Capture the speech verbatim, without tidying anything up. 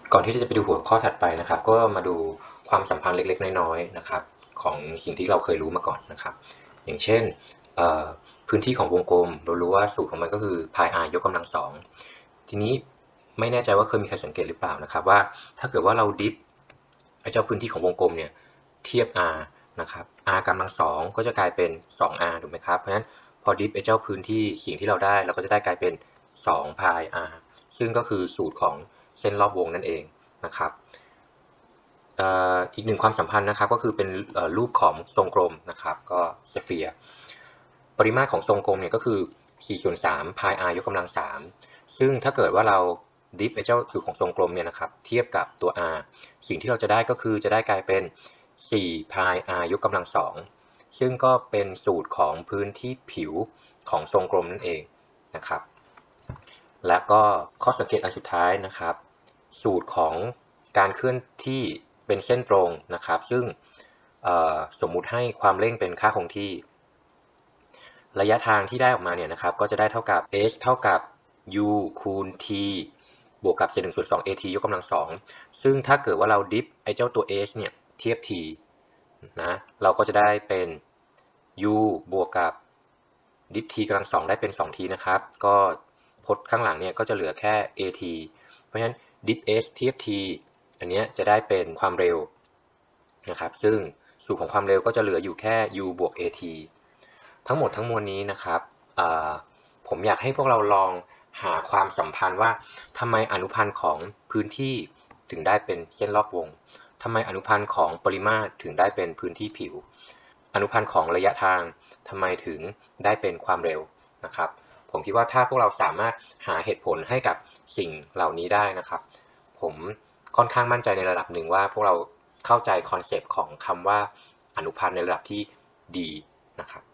ก่อนที่จะไปดูหัวข้อถัดไปนะครับก็มาดูความสัมพันธ์เล็กๆน้อยๆนะครับของสิ่งที่เราเคยรู้มาก่อนนะครับอย่างเช่นพื้นที่ของวงกลมเรารู้ว่าสูตรของมันก็คือ pi r ยกกำลังสองทีนี้ไม่แน่ใจว่าเคยมีใครสังเกตหรือเปล่านะครับว่าถ้าเกิดว่าเราดิฟไอ้เจ้าพื้นที่ของวงกลมเนี่ยเทียบ r นะครับ r กำลังสองก็จะกลายเป็น สอง r ถูกไหมครับเพราะฉะนั้นพอดิฟไอ้เจ้าพื้นที่สิ่งที่เราได้เราก็จะได้กลายเป็นสอง pi r ซึ่งก็คือสูตรของเส้นรอบวงนั่นเองนะครับอีกหนึ่งความสัมพันธ์นะครับก็คือเป็นรูปของทรงกลมนะครับก็สเฟียร์ปริมาตรของทรงกลมเนี่ยก็คือสี่ส่วนสาม pi r ยกกำลังสามซึ่งถ้าเกิดว่าเราดิฟไอ้เจ้าสูตรของทรงกลมเนี่ยนะครับเทียบกับตัว r สิ่งที่เราจะได้ก็คือจะได้กลายเป็นสี่ pi r ยกกำลังสองซึ่งก็เป็นสูตรของพื้นที่ผิวของทรงกลมนั่นเองนะครับและก็ข้อสังเกตอันสุดท้ายนะครับสูตรของการเคลื่อนที่เป็นเส้นตรงนะครับซึ่งสมมุติให้ความเร่งเป็นค่าคงที่ระยะทางที่ได้ออกมาเนี่ยนะครับก็จะได้เท่ากับ h เท่ากับ u คูณ t บวกกับเศษหนึ่งส่วนสอง at ยกกำลังสองซึ่งถ้าเกิดว่าเราดิฟไอ้เจ้าตัว h เนี่ยเทียบ t นะเราก็จะได้เป็น u บวกกับดิฟ t กำลังสองได้เป็น สอง t นะครับก็พจน์ข้างหลังเนี่ยก็จะเหลือแค่ at เพราะฉะนั้นดิฟ h เทียบ t อันนี้จะได้เป็นความเร็วนะครับซึ่งสูตรของความเร็วก็จะเหลืออยู่แค่ u บวก at ทั้งหมดทั้งมวลนี้นะครับผมอยากให้พวกเราลองหาความสัมพันธ์ว่าทำไมอนุพันธ์ของพื้นที่ถึงได้เป็นเส้นรอบวงทำไมอนุพันธ์ของปริมาตรถึงได้เป็นพื้นที่ผิวอนุพันธ์ของระยะทางทำไมถึงได้เป็นความเร็วนะครับผมคิดว่าถ้าพวกเราสามารถหาเหตุผลให้กับสิ่งเหล่านี้ได้นะครับผมค่อนข้างมั่นใจในระดับหนึ่งว่าพวกเราเข้าใจคอนเซปต์ของคำว่าอนุพันธ์ในระดับที่ดีนะครับ